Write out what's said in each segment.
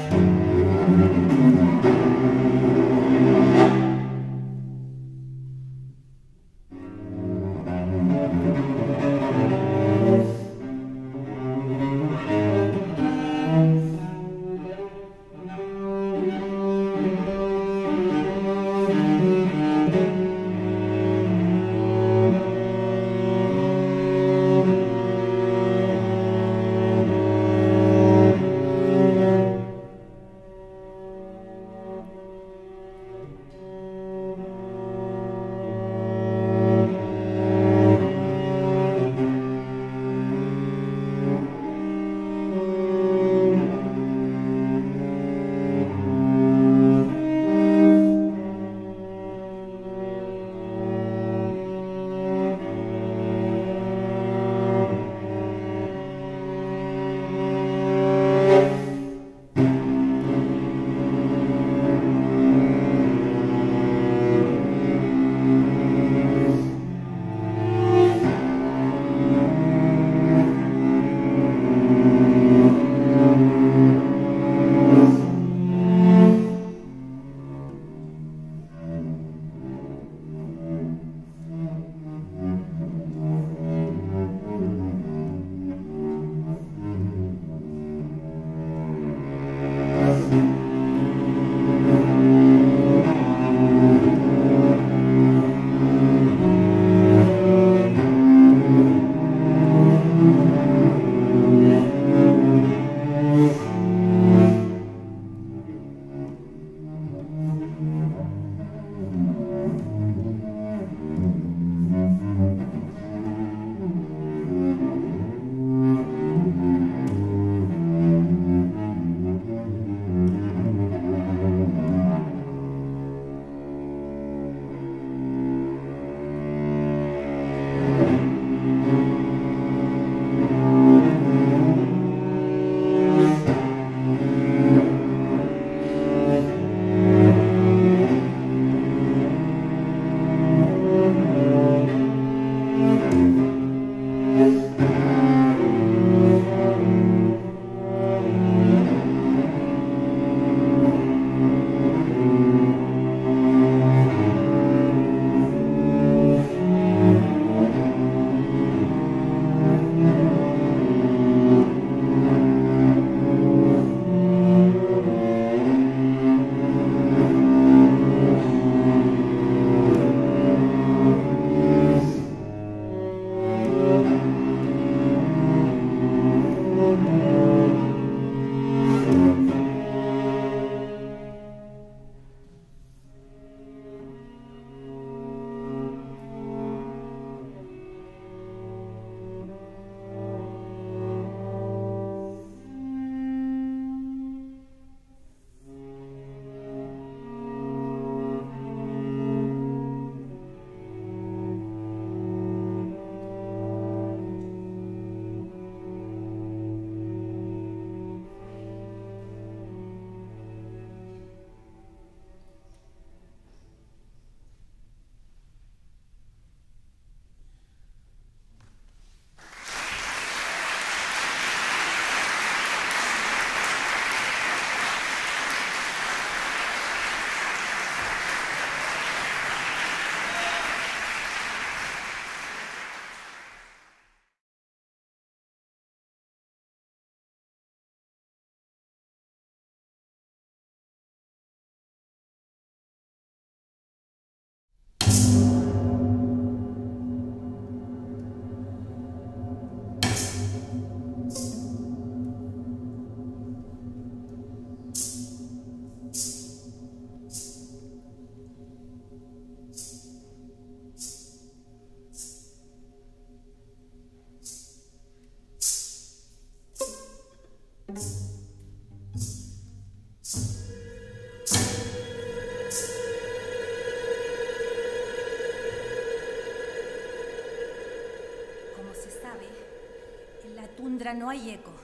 tundra no hay eco.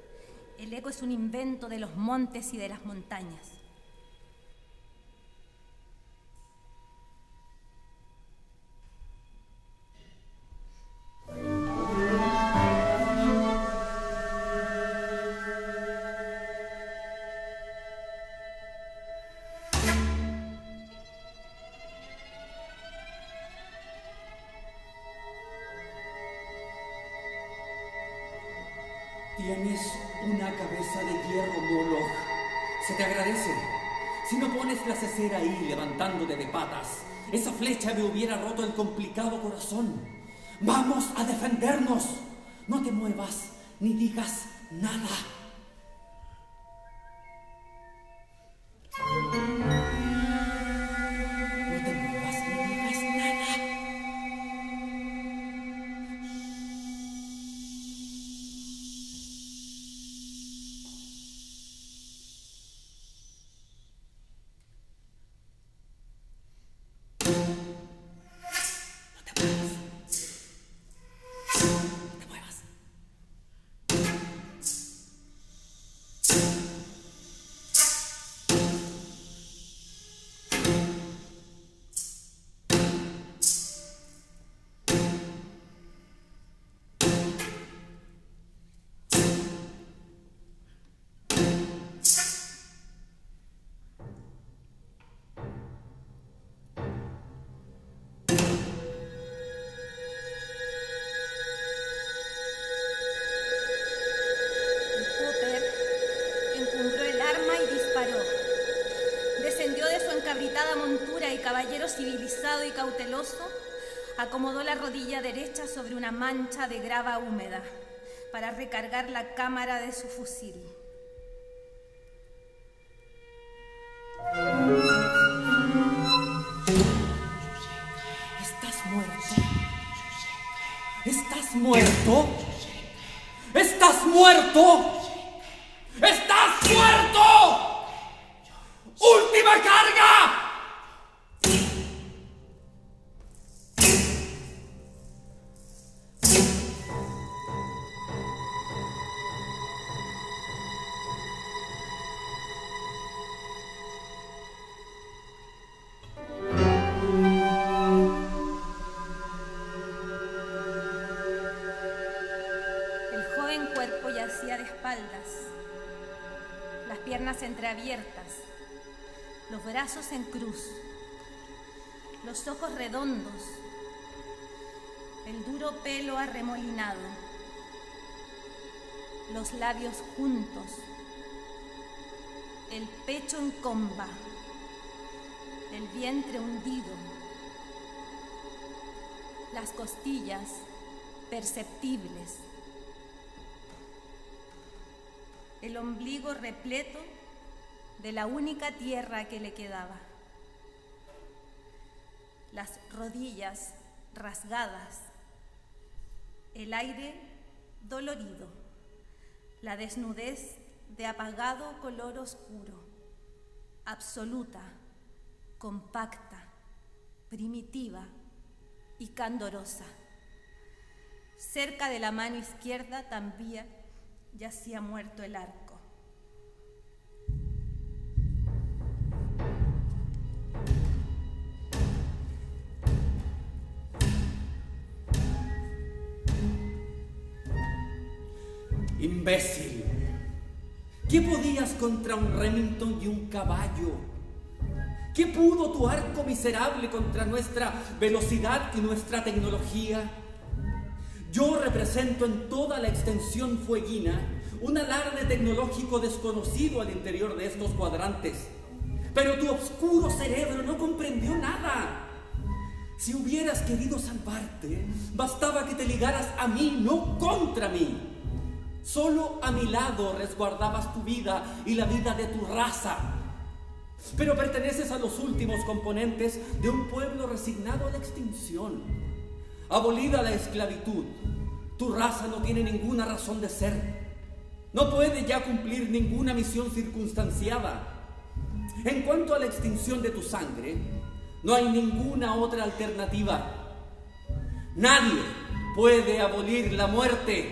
El eco es un invento de los montes y de las montañas. cabeza de hierro, Moloch. Se te agradece. Si no pones la cesera ahí levantándote de patas, esa flecha me hubiera roto el complicado corazón. ¡Vamos a defendernos! No te muevas ni digas nada. No te muevas ni digas nada. Civilizado y cauteloso, acomodó la rodilla derecha sobre una mancha de grava húmeda para recargar la cámara de su fusil. ¿Estás muerto? ¿Estás muerto? ¿Estás muerto? ¡Estás muerto! ¡Última carga! Entreabiertas, los brazos en cruz, los ojos redondos, el duro pelo arremolinado, los labios juntos, el pecho en comba, el vientre hundido, las costillas perceptibles, el ombligo repleto de la única tierra que le quedaba, las rodillas rasgadas, el aire dolorido, la desnudez de apagado color oscuro, absoluta, compacta, primitiva y candorosa. Cerca de la mano izquierda también yacía muerto el arco. ¡Imbécil! ¿Qué podías contra un Remington y un caballo? ¿Qué pudo tu arco miserable contra nuestra velocidad y nuestra tecnología? Yo represento en toda la extensión fueguina un alarde tecnológico desconocido al interior de estos cuadrantes. Pero tu oscuro cerebro no comprendió nada. Si hubieras querido salvarte, bastaba que te ligaras a mí, no contra mí. Solo a mi lado resguardabas tu vida y la vida de tu raza. Pero perteneces a los últimos componentes de un pueblo resignado a la extinción. Abolida la esclavitud, tu raza no tiene ninguna razón de ser. No puede ya cumplir ninguna misión circunstanciada. En cuanto a la extinción de tu sangre, no hay ninguna otra alternativa. Nadie puede abolir la muerte.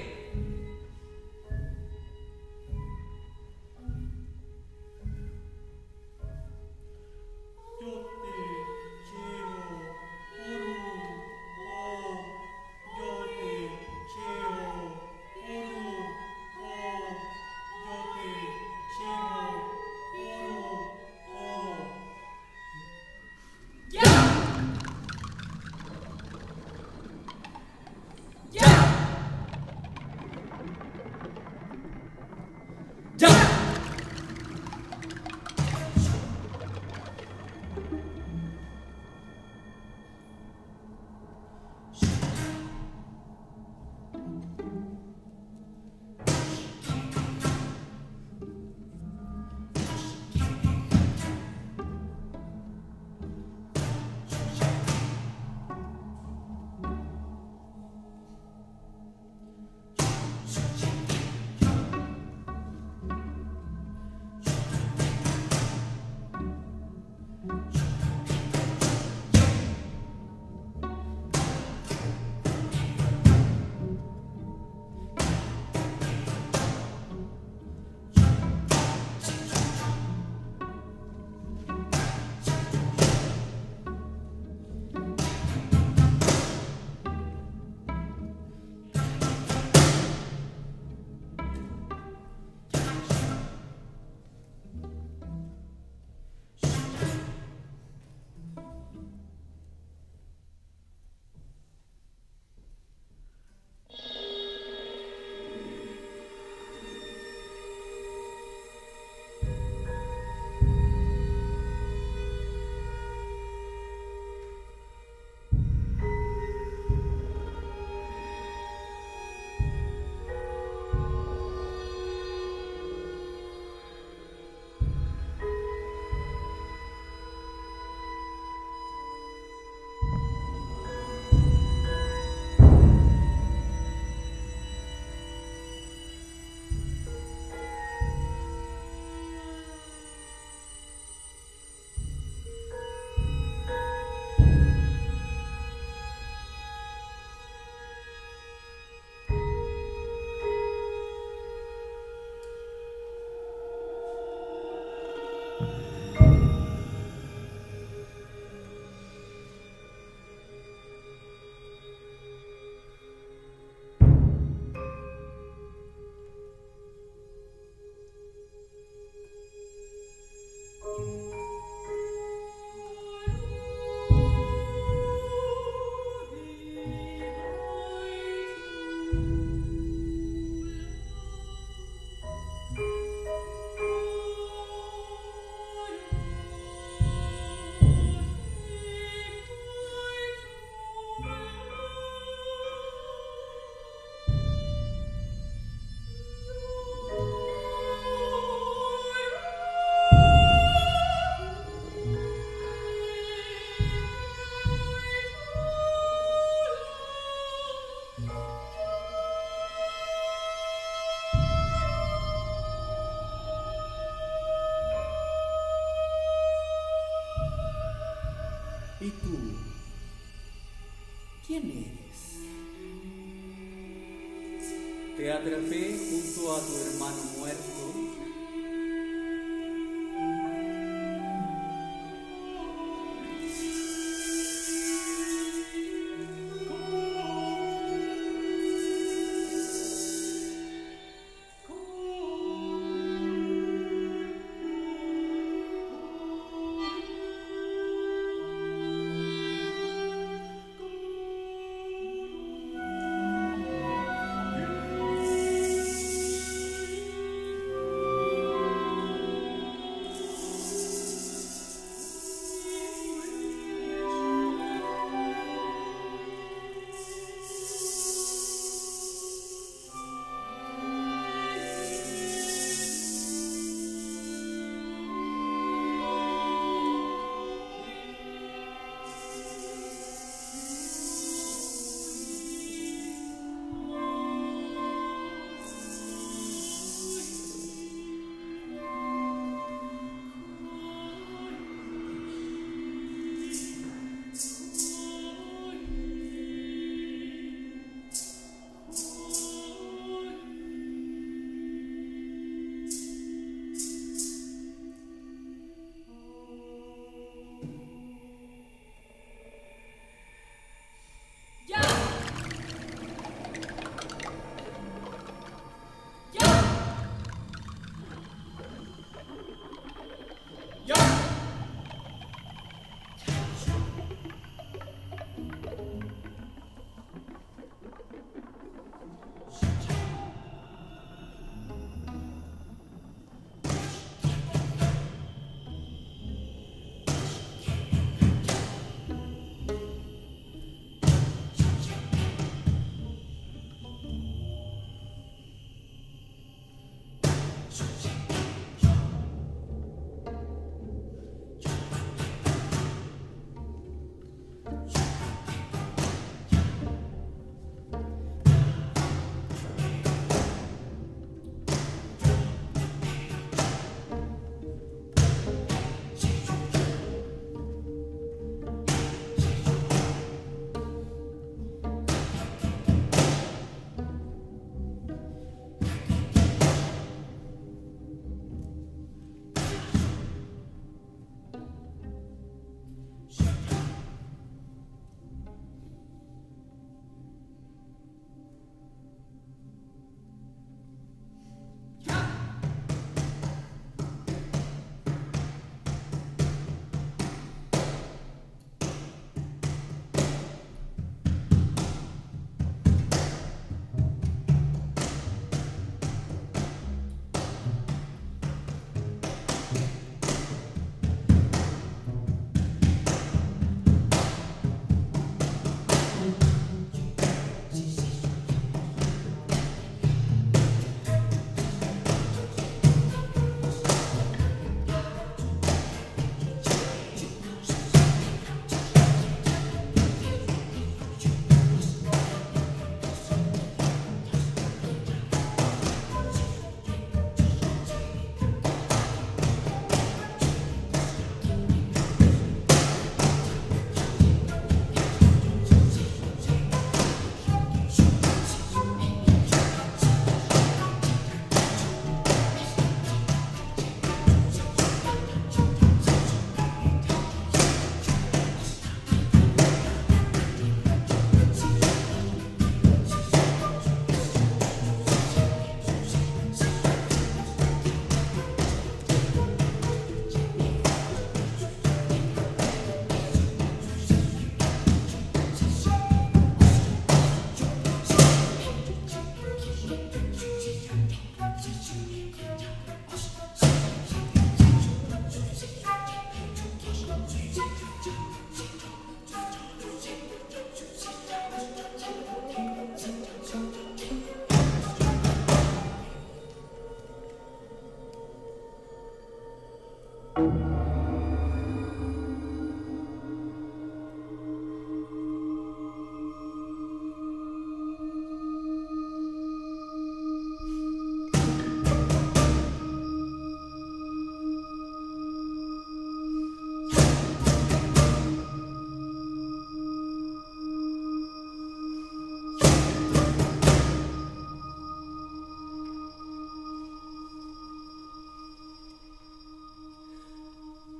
¿Y tú? ¿Quién eres? Te atrapé junto a tu hermano muerto.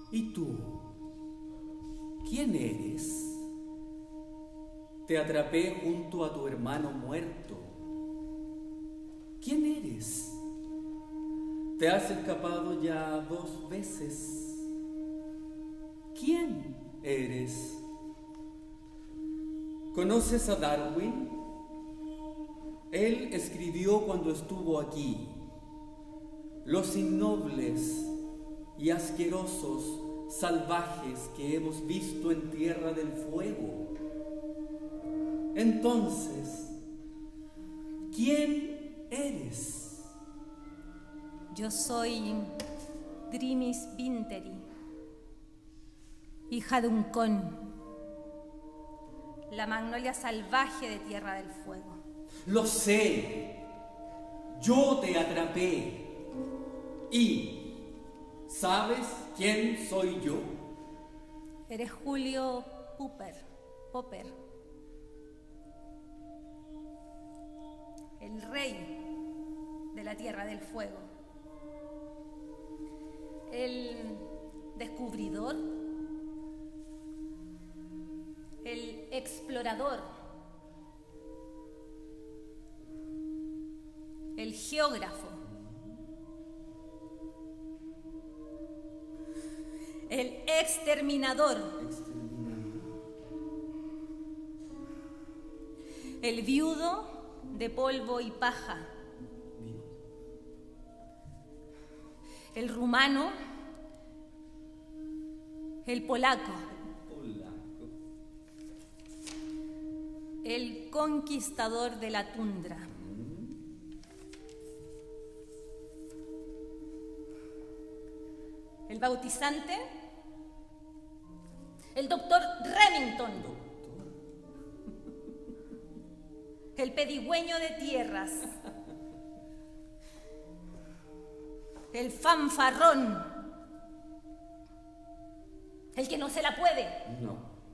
¿Y tú? ¿Quién eres? Te atrapé junto a tu hermano muerto. ¿Quién eres? Te has escapado ya 2 veces. ¿Quién eres? ¿Conoces a Darwin? Él escribió cuando estuvo aquí: los innobles y asquerosos salvajes que hemos visto en Tierra del Fuego. Entonces, ¿quién eres? Yo soy Drimis Vinteri, hija de un con, la magnolia salvaje de Tierra del Fuego. Lo sé, yo te atrapé. ¿Y sabes quién soy yo? Eres Julio Popper, el rey de la Tierra del Fuego, el descubridor, el explorador, el geógrafo, el exterminador, el viudo de polvo y paja, el rumano, el polaco, el conquistador de la tundra, el bautizante, el doctor Remington, el pedigüeño de tierras, el fanfarrón, el que no se la puede, No.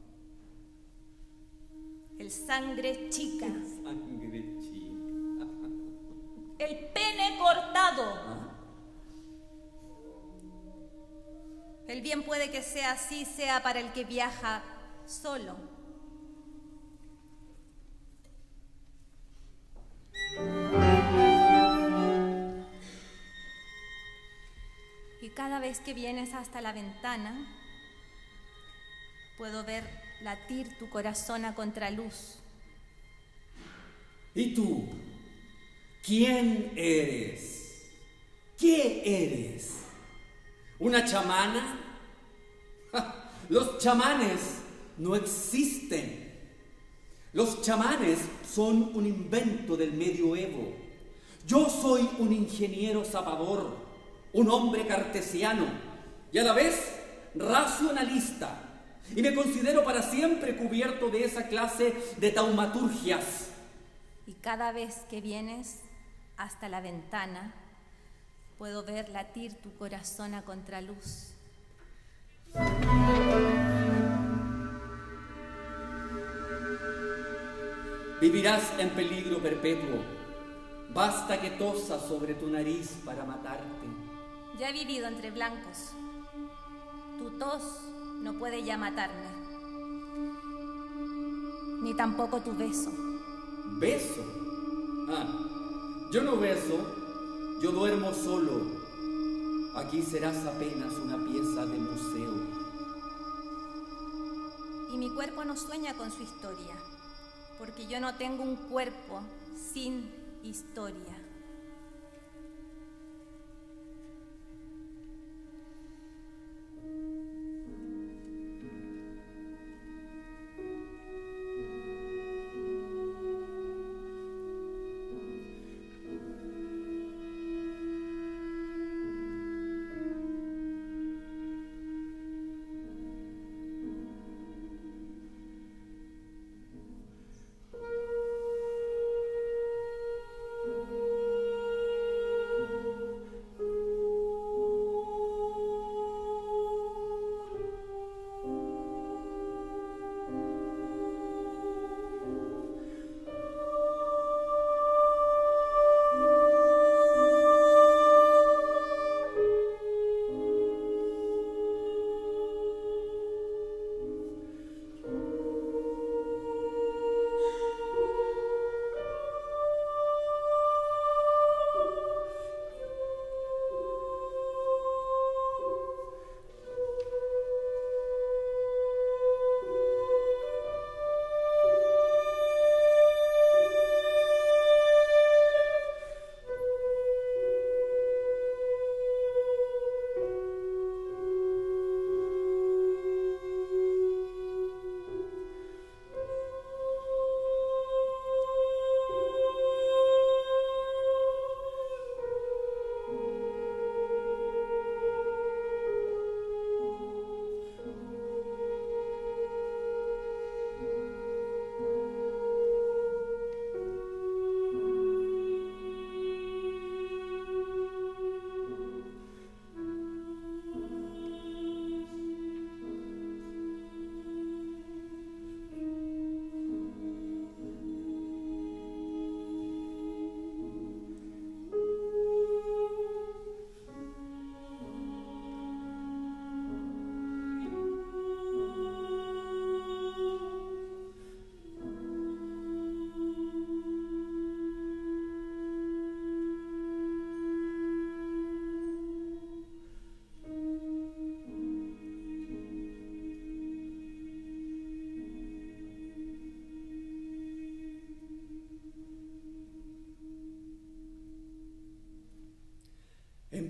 el sangre chica, Sangre chica. el pene cortado. ¿Ah? El bien puede que sea así, sea para el que viaja solo. Y cada vez que vienes hasta la ventana, puedo ver latir tu corazón a contraluz. ¿Y tú? ¿Quién eres? ¿Qué eres? ¿Una chamana? ¡Ja! Los chamanes no existen. Los chamanes son un invento del medioevo. Yo soy un ingeniero zapador, un hombre cartesiano y a la vez racionalista. Y me considero para siempre cubierto de esa clase de taumaturgias. Y cada vez que vienes hasta la ventana, puedo ver latir tu corazón a contraluz. Vivirás en peligro perpetuo. Basta que tosas sobre tu nariz para matarte. Ya he vivido entre blancos. Tu tos no puede ya matarme. Ni tampoco tu beso. ¿Beso? Ah, yo no beso, yo duermo solo. Aquí serás apenas una pieza de museo. Y mi cuerpo no sueña con su historia, porque yo no tengo un cuerpo sin historia.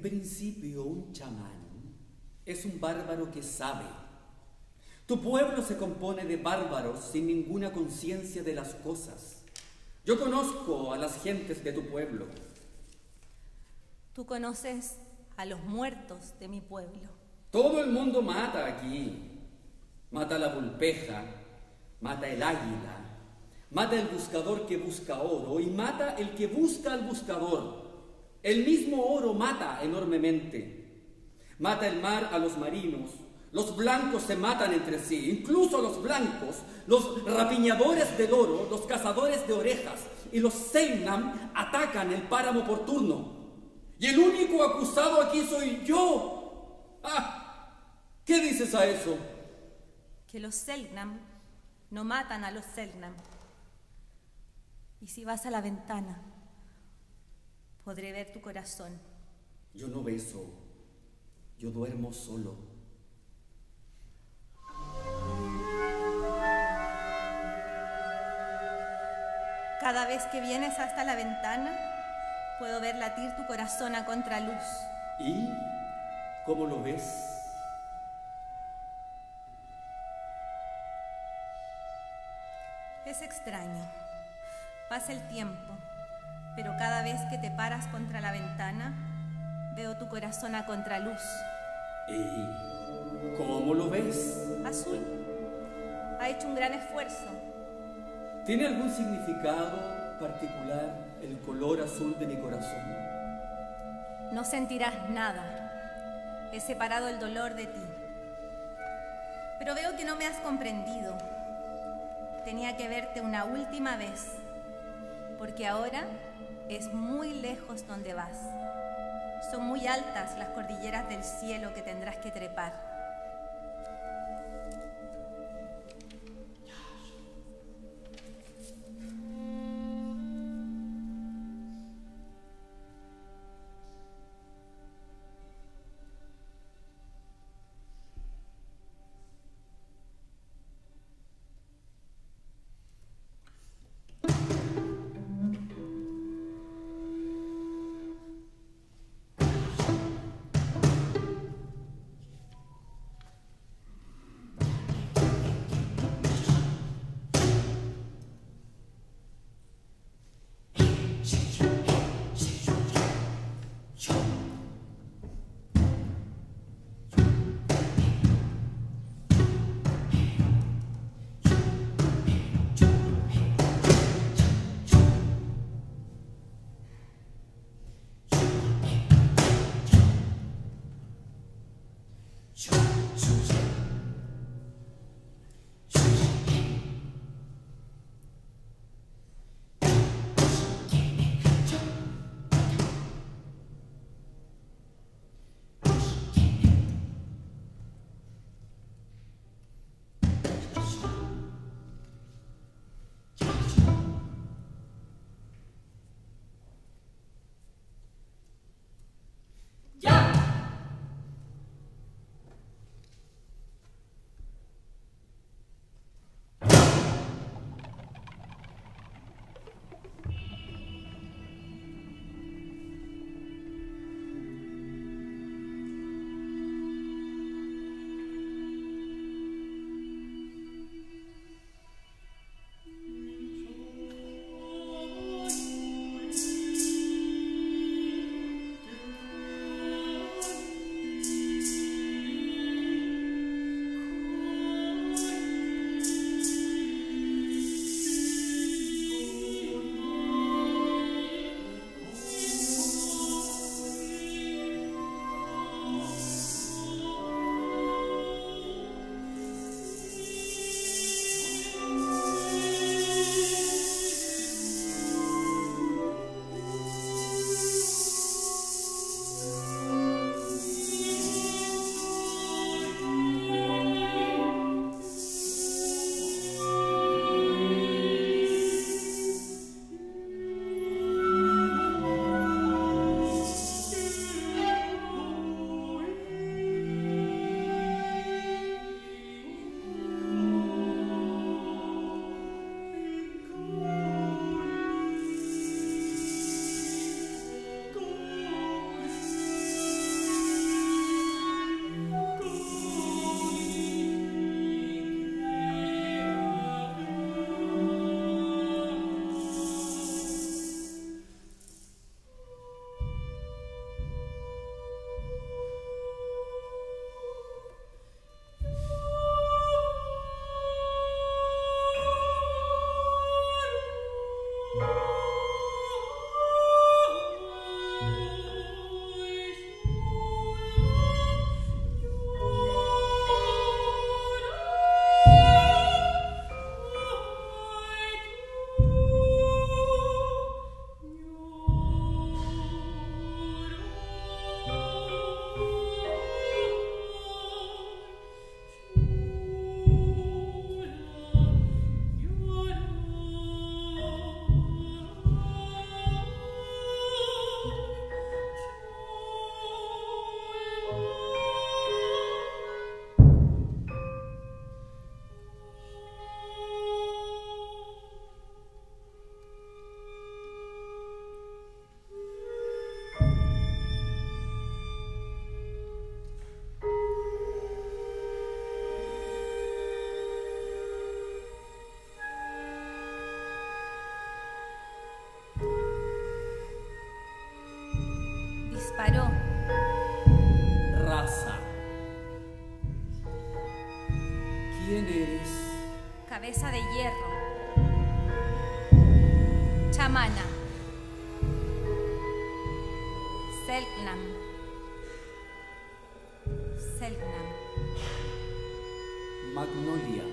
principio, un chamán es un bárbaro que sabe. Tu pueblo se compone de bárbaros sin ninguna conciencia de las cosas. Yo conozco a las gentes de tu pueblo. Tú conoces a los muertos de mi pueblo. Todo el mundo mata aquí. Mata la vulpeja, mata el águila, mata el buscador que busca oro y mata el que busca al buscador. El mismo oro mata enormemente. Mata el mar a los marinos. Los blancos se matan entre sí, incluso los blancos, los rapiñadores del oro, los cazadores de orejas y los Selknam atacan el páramo por turno. Y el único acusado aquí soy yo. ¿Qué dices a eso? Que los Selknam no matan a los Selknam. Y si vas a la ventana, podré ver tu corazón. Yo no beso, yo duermo solo. Cada vez que vienes hasta la ventana, puedo ver latir tu corazón a contraluz. ¿Y cómo lo ves? Es extraño. Pasa el tiempo, pero cada vez que te paras contra la ventana, veo tu corazón a contraluz. ¿Y cómo lo ves? Azul. Ha hecho un gran esfuerzo. ¿Tiene algún significado particular el color azul de mi corazón? No sentirás nada. He separado el dolor de ti. Pero veo que no me has comprendido. Tenía que verte una última vez, porque ahora es muy lejos donde vas. Son muy altas las cordilleras del cielo que tendrás que trepar. ¿Quién eres? Cabeza de hierro. Chamana. Selknam. Selknam. Magnolia.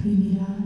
y mirar.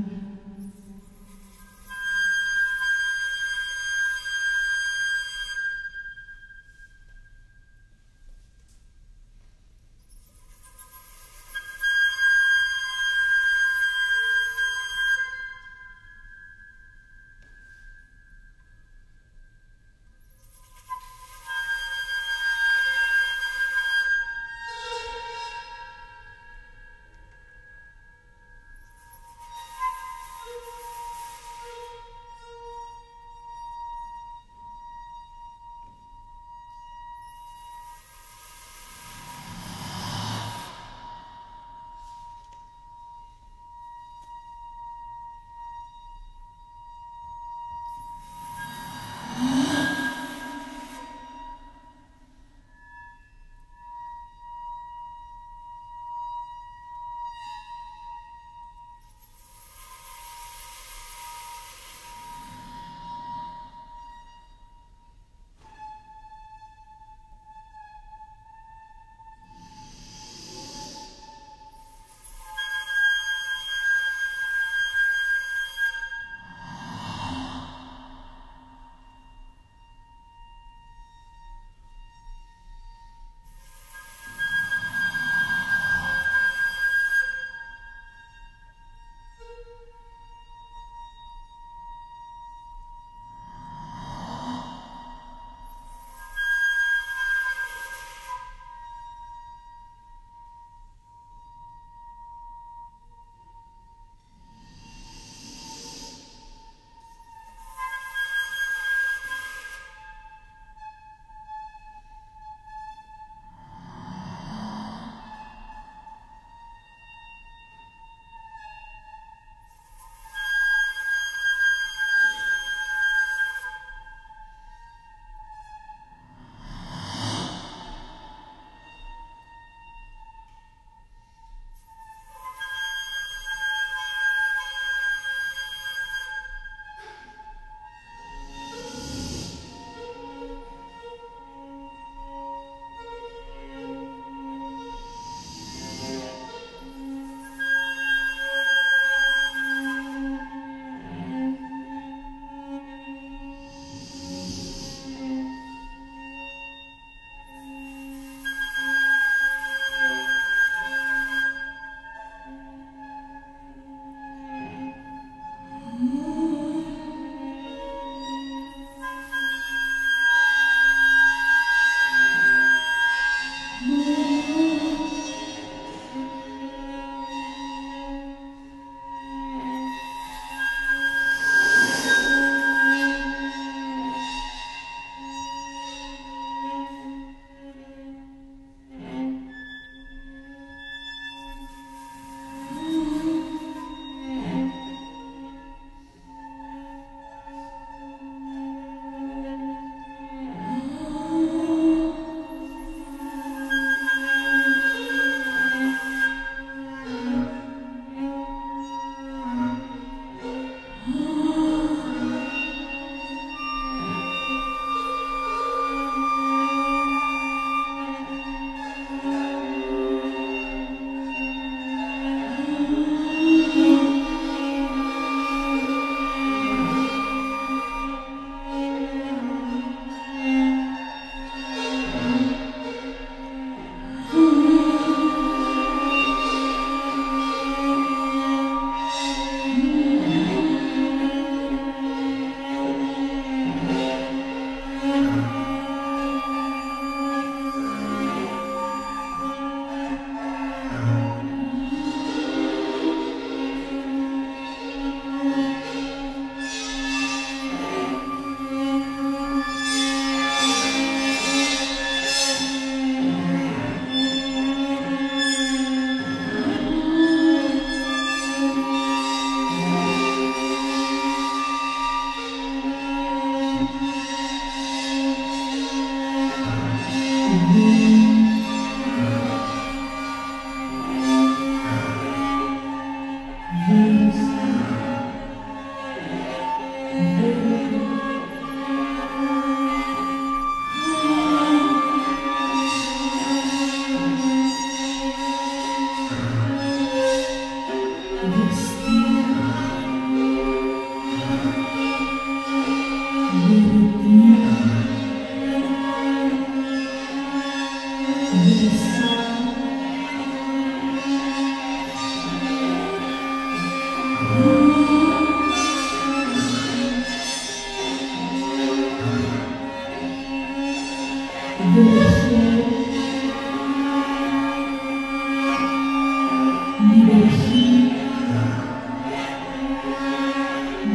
Destino.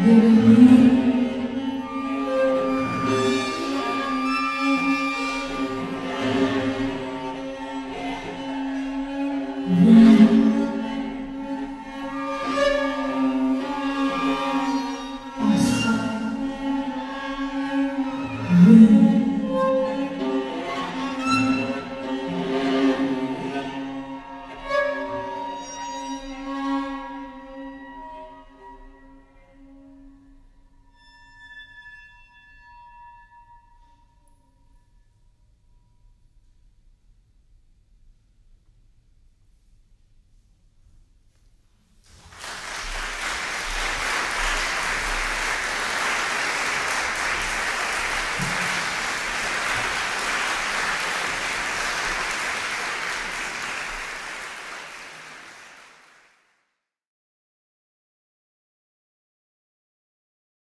de venir.